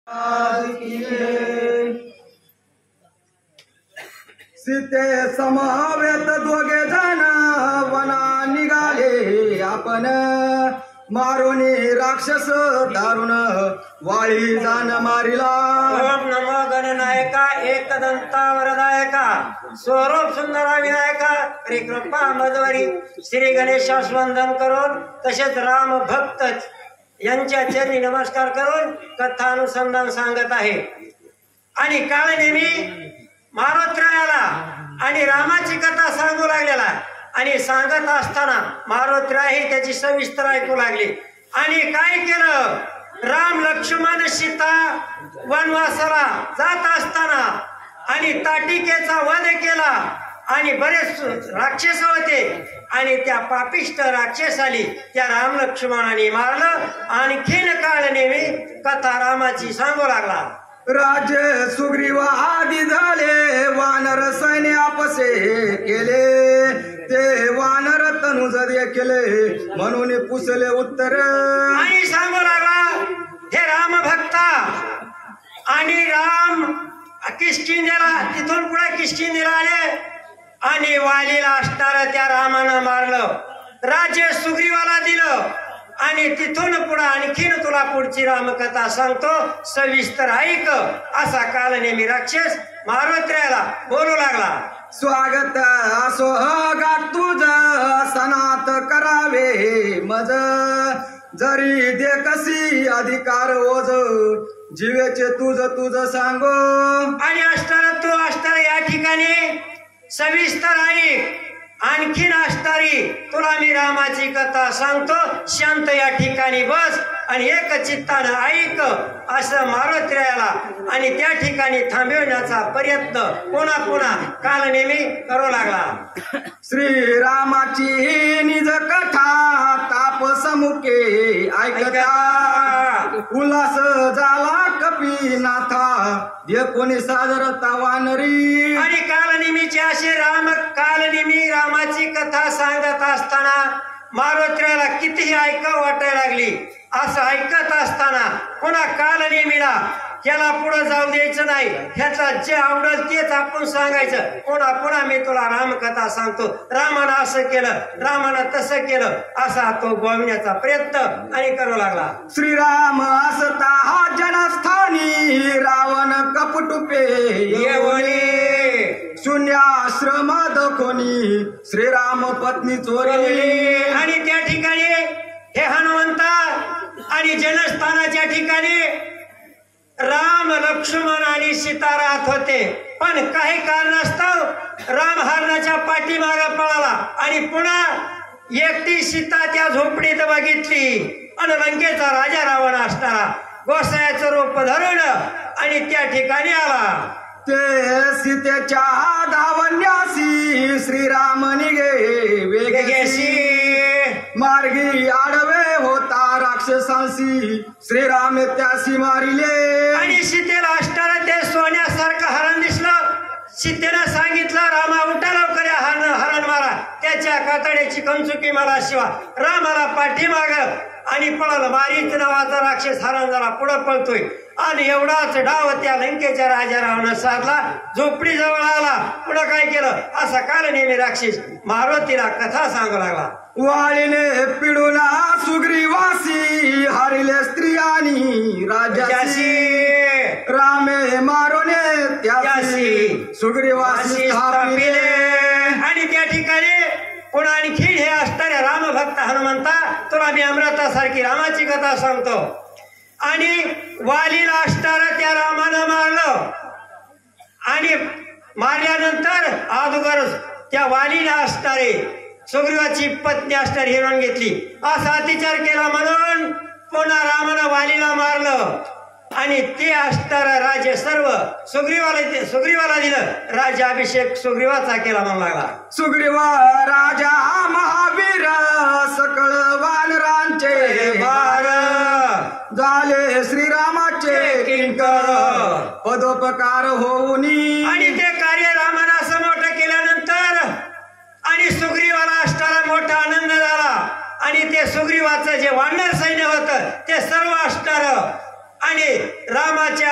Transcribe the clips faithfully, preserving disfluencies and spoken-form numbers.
सीते समवेत दोघे जण वना निघाले आपण मारुनी राक्षस दारुण वाळी जान मारिला। ओम नमो गणनायका एकदंता वरदायका स्वरूप सुंदरा विनायका श्री कृपा मधवरी श्री गणेशास वंदन करून तसेच राम भक्त यांच्या चरणी नमस्कार करून कथा अनुसंधान सांगत आहे। आणि काळ नेहमी मारुत्रायाला आणि रामाची कथा सांगू लागलेला आणि सांगत असताना मारुत्राही त्याची सविस्तर ऐकू लागली। आणि काय केलं, राम लक्ष्मण सीता वनवासाला जात असताना आणि ताटिकेचा वध केला आणि बरेच राक्षस होते आणि त्या पापिष्ट राक्षसाली त्या राम लक्ष्मणाने मारलं। आणखीन काळ नेहमी कथा रामाची सांगू लागला। राजे सुग्रीव आदि झाले वानर सैन्य आपसे केले ते वानर तनुज केले म्हणून पुसले उत्तर। आणि सांगू लागला हे राम भक्ता आणि राम किष्किंधेला तिथून पुढे किष्किंधेला आले आणि वालीला असणारा त्या रामानं मारलं, राजे सुग्रीवाला दिलं आणि तिथून पुढे आणखीन तुला पुढची रामकथा सांगतो सविस्तर ऐक असा काल नेहमी राक्षस मारुत्र्याला बोलू लागला। स्वागत असो गा तुझ सनात करावे मज जरी दे कशी अधिकार ओझ जीवेचे तुझ तुझ सांगो। आणि असताना तू असताना या ठिकाणी सविस्तर ऐक, आणखीन असणारी तुला मी रामाची कथा सांगतो, शांत या ठिकाणी बस आणि एक चित्तानं ऐक असं मारुत्र्याला आणि त्या ठिकाणी थांबवण्याचा प्रयत्न पुन्हा पुन्हा काल नेहमी करू लागला। श्रीरामाची निज कथा ताप समुखे ऐकता उल्हास झाला कपीनाथा दे कोणी सादरता वानरी। आणि कालनिमीचे असे राम कालनिमी रामाची कथा सांगत असताना मारुत्र्याला कितीही ऐकावं वाटायला लागली। असं ऐकत असताना पुन्हा कालनेमीला त्याला पुढे जाऊ द्यायचं नाही, ह्याचा जे आवडल तेच आपण सांगायचं। पुन्हा पुन्हा मी तुला रामकथा सांगतो, रामानं असं केलं रामानं तसं केलं असा तो बोलण्याचा प्रयत्न आणि करू लागला। श्रीराम असता हा जनस्थानी रावण कपटुपे येवली शून्याश्रम दखोनी श्रीराम पत्नी चोरली। आणि त्या ठिकाणी हे हनुमंता आणि जनस्थानाच्या ठिकाणी राम लक्ष्मण आणि सीता राहत होते, पण काही कारणास्तव राम हरणाच्या पाठीमागे पळाला आणि पुन्हा एकटी सीता त्या झोपडीत बघितली आणि लंकेचा राजा रावण असणारा गोसायाचं रूप धरून आणि त्या ठिकाणी आला। ते सीतेच्या धावण्यासी श्रीराम निघे वेगेसी मार्गी आडवे होता राक्षसांसी श्रीराम त्यासी मारिले। आणि सीतेला असताना ते सोन्यासारखं हरण दिसलं। सीतेनं सांगितलं रामा उठा लवकर हरण हरण मारा, त्याच्या कातड्याची कंचुकी मला शिवा। रामाला पाठीमाग आणि पळालं, मारीच नावाचा राक्षस हरण झाला पुढे पळतोय आणि एवढाच डाव त्या लंकेच्या राजा रावण साधला, झोपडी जवळ आला। पुढे काय केलं असा काल नेहमी राक्षस मारुतीला कथा सांगू लागला। वाळीने पिडूला सुग्रीवासी हरिले स्त्रियानी राजासी रामे मारोने त्यासी सुग्रीवासी स्थापिले। आणि त्या ठिकाणी पुन्हा आणखी हे असणाऱ्या रामभक्त हनुमंता तुला मी अमृतासारखी रामाची कथा सांगतो। आणि वालीला असणारा त्या रामानं मारलं आणि मारल्यानंतर अगोदर त्या वालीला असणारे सुग्रीवाची पत्नी असणारी हिरण घेतली, असा अतिचार केला म्हणून पुन्हा रामानं वालीला मारलं आणि ते असणारा राजे सर्व सुग्रीवाला सुग्रीवाला दिलं। राज्याभिषेक सुग्रीवाचा केला म्हणू लागला। सुग्रीवा राजा महावीर सकळ वानरांचे भार झाले श्रीरामाचे किंकर पदोपकार होऊनी। आणि ते कार्य रामानं असं मोठं केल्यानंतर आणि सुग्रीवाला असणारा मोठा आनंद झाला आणि ते सुग्रीवाचं जे वानर सैन्य होतं ते सर्व असणार आणि रामाच्या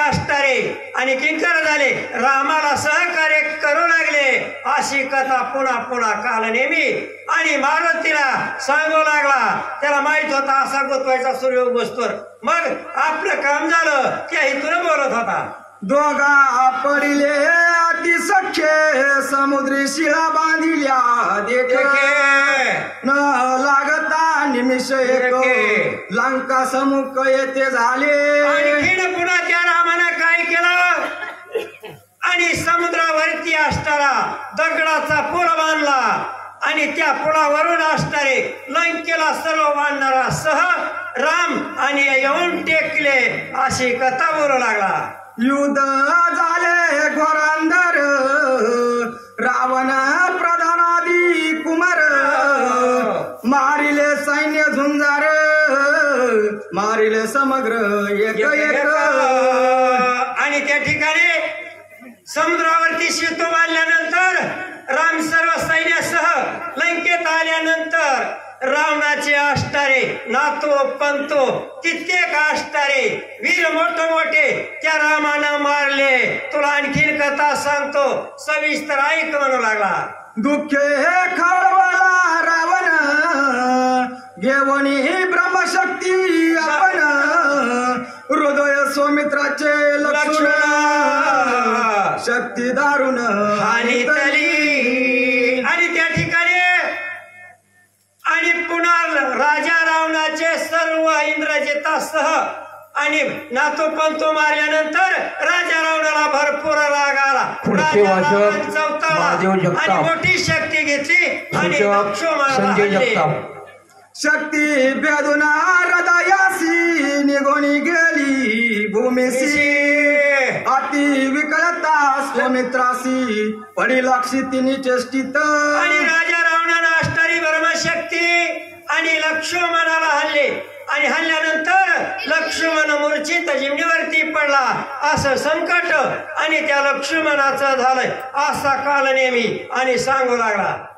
अष्टारे आणि किंकर झाले रामाला सहकार्य करू लागले अशी कथा पुन्हा पुन्हा काल नेहमी आणि मारुतीला सांगू लागला. त्याला माहित होता असा गोतवायचा सूर्य उगवस्तोवर. मग आपलं काम झालं त्या हेतून बोलत होता. दोघा पडिले अति सख्ये समुद्री शिळा बांधिल्या देखे न लागता निमिष एक लंका समुख येथे झाले. आणखीन पुन्हा त्या रामानं काय केलं आणि समुद्रावरती असणारा दगडाचा पूल बांधला आणि त्या पुलावरून असणारे लंकेला सर्व बांधणारा सह राम आणि येऊन टेकले अशी कथा बोलू लागला. युद्ध झाले घोरांदर रावण प्रधानादी कुमार मारिले सैन्य झुंजार मारिले समग्र एक एक. आणि त्या ठिकाणी समुद्रावरती सेतू बांधल्यानंतर राम सर्व सैन्यासह लंकेत आल्यानंतर रावणाचे अष्टारे नातो पंतो कित्येक अष्टारे वीर मोठे मोठे त्या रामानं मारले. तुला आणखीन कथा सांगतो सविस्तर ऐक म्हणू लागला. दुःखे खळवळला रावण घेऊन ब्रह्मशक्ती आपण हृदय सौमित्राचे लक्ष्मण शक्ती दारुण आणि तली. आणि त्या ठिकाणी आणि पुन्हा राजा रावणाचे सर्व इंद्रजितासह आणि नातो पंतो मारल्यानंतर राजा रावणाला भरपूर राग आला. आणि मोठी शक्ती घेतली आणि लक्ष्मणाला शक्ती बेदुना हृदयासी निघोनी गेली भूमीसी अति विकलता स्वमित्रासी पडी लाक्षी तिनी चेष्टित. आणि राजा रावणानं अष्टारी ब्रह्मशक्ती आणि लक्ष्मणाला हल्ले आणि हल्ल्यानंतर लक्ष्मण मूर्छित जिमणीवरती पडला. असं संकट आणि त्या लक्ष्मणाचं झालंय असा काल नेहमी आणि सांगू लागला.